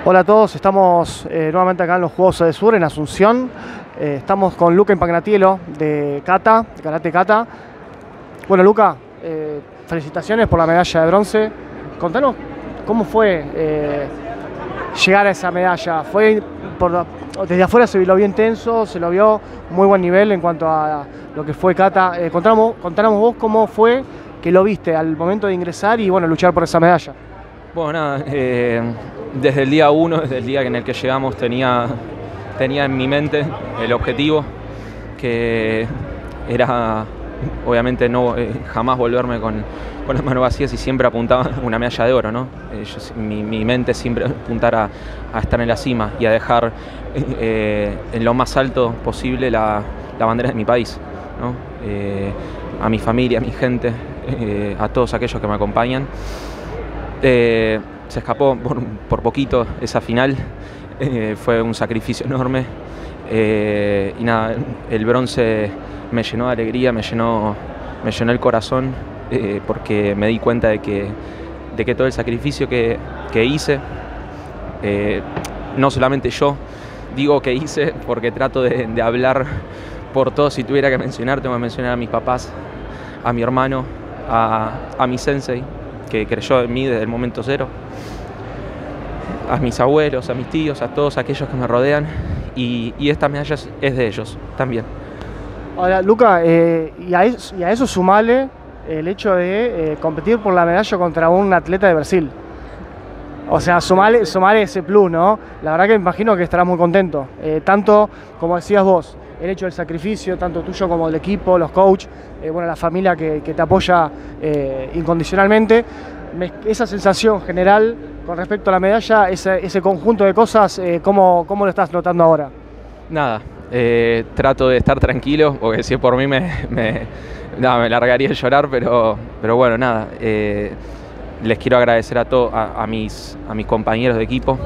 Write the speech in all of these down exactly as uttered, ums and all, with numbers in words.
Hola a todos, estamos eh, nuevamente acá en los Juegos Odesur en Asunción. Eh, estamos con Luca Impagnatielo de Kata, de Karate Kata. Bueno, Luca, eh, felicitaciones por la medalla de bronce. Contanos cómo fue eh, llegar a esa medalla. Fue por, desde afuera se lo vio intenso, se lo vio muy buen nivel en cuanto a lo que fue Kata. Eh, contanos, contanos vos cómo fue que lo viste al momento de ingresar y bueno, luchar por esa medalla. Bueno, nada, eh, desde el día uno, desde el día en el que llegamos, tenía, tenía en mi mente el objetivo, que era obviamente no eh, jamás volverme con, con las manos vacías y siempre apuntaba una medalla de oro, ¿no? Eh, yo, mi, mi mente siempre apuntar a, a estar en la cima y a dejar eh, en lo más alto posible la, la bandera de mi país, ¿no? Eh, a mi familia, a mi gente, eh, a todos aquellos que me acompañan. Eh, se escapó por, por poquito esa final, eh, fue un sacrificio enorme eh, y nada, el bronce me llenó de alegría, me llenó, me llenó el corazón eh, porque me di cuenta de que, de que todo el sacrificio que, que hice, eh, no solamente yo, digo que hice porque trato de, de hablar por todos. Si tuviera que mencionar, tengo que mencionar a mis papás, a mi hermano, a, a mi sensei, que creyó en mí desde el momento cero, a mis abuelos, a mis tíos, a todos aquellos que me rodean, y, y esta medalla es, es de ellos también. Ahora, Luca, eh, y, a eso, y a eso sumale el hecho de eh, competir por la medalla contra un atleta de Brasil. O sea, sumale, sumale ese plus, ¿no? La verdad que me imagino que estarás muy contento. Eh, tanto, como decías vos, el hecho del sacrificio, tanto tuyo como del equipo, los coaches, eh, bueno, la familia que, que te apoya eh, incondicionalmente. Me, esa sensación general con respecto a la medalla, ese, ese conjunto de cosas, eh, ¿cómo, ¿cómo lo estás notando ahora? Nada, eh, trato de estar tranquilo, porque si es por mí me, me, nada, me largaría a llorar, pero, pero bueno, nada. Eh, les quiero agradecer a, to, a, a, mis, a mis compañeros de equipo.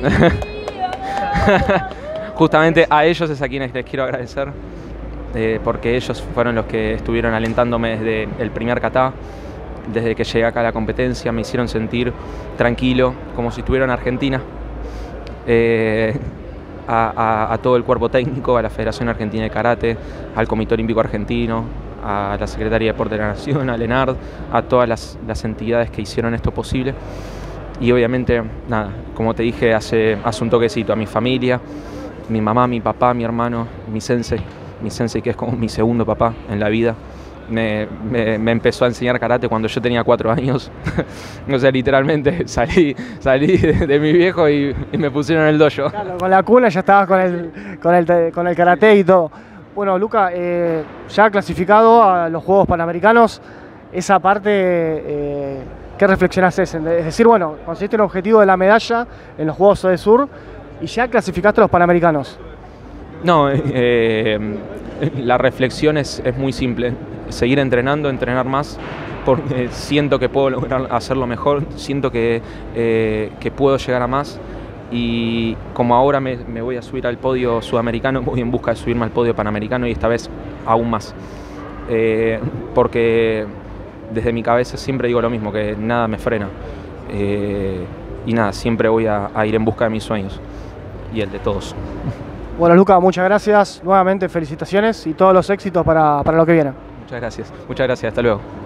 Justamente a ellos es a quienes les quiero agradecer, eh, porque ellos fueron los que estuvieron alentándome desde el primer kata, desde que llegué acá a la competencia. Me hicieron sentir tranquilo, como si estuviera en Argentina. Eh, a, a, a todo el cuerpo técnico, a la Federación Argentina de Karate, al Comité Olímpico Argentino, a la Secretaría de Deporte de la Nación, a Lenard, a todas las, las entidades que hicieron esto posible. Y obviamente, nada, como te dije hace, hace un toquecito, a mi familia, mi mamá, mi papá, mi hermano, mi sensei, mi sensei que es como mi segundo papá en la vida. Me, me, me empezó a enseñar karate cuando yo tenía cuatro años. O sea, literalmente salí, salí de, de mi viejo y, y me pusieron en el dojo. Claro, con la cuna ya estabas con el, con el, con el karate y todo. Bueno, Luca, eh, ya clasificado a los Juegos Panamericanos, esa parte, eh, ¿qué reflexión haces? Es decir, bueno, conseguiste el objetivo de la medalla en los Juegos Odesur y ya clasificaste a los Panamericanos. No, eh, la reflexión es, es muy simple. Seguir entrenando, entrenar más, porque siento que puedo lograr hacerlo mejor, siento que, eh, que puedo llegar a más. Y como ahora me, me voy a subir al podio sudamericano, voy en busca de subirme al podio panamericano y esta vez aún más. Eh, porque desde mi cabeza siempre digo lo mismo, que nada me frena. Eh, y nada, siempre voy a, a ir en busca de mis sueños y el de todos. Bueno, Luca, muchas gracias. Nuevamente felicitaciones y todos los éxitos para, para lo que viene. Muchas gracias. Muchas gracias. Hasta luego.